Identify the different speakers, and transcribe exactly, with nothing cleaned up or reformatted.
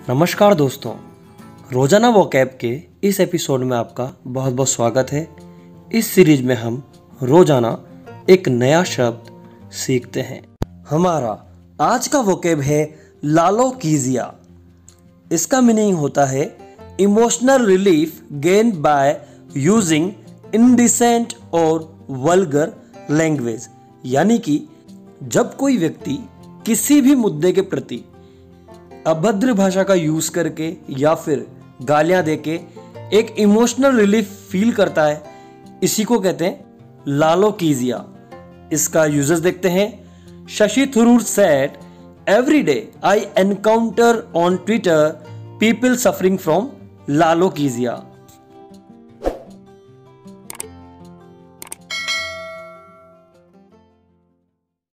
Speaker 1: नमस्कार दोस्तों, रोजाना वोकैब के इस एपिसोड में आपका बहुत बहुत स्वागत है। इस सीरीज में हम रोजाना एक नया शब्द सीखते हैं। हमारा आज का वोकैब है लालोकीजिया। इसका मीनिंग होता है emotional relief gain by using indecent और वल्गर लैंग्वेज, यानी कि जब कोई व्यक्ति किसी भी मुद्दे के प्रति अभद्र भाषा का यूज करके या फिर गालियां देके एक इमोशनल रिलीफ फील करता है, इसी को कहते हैं लालोकीजिया। इसका यूजेस देखते हैं। Shashi Tharoor said, every day I encounter on Twitter people suffering from लालोकीजिया।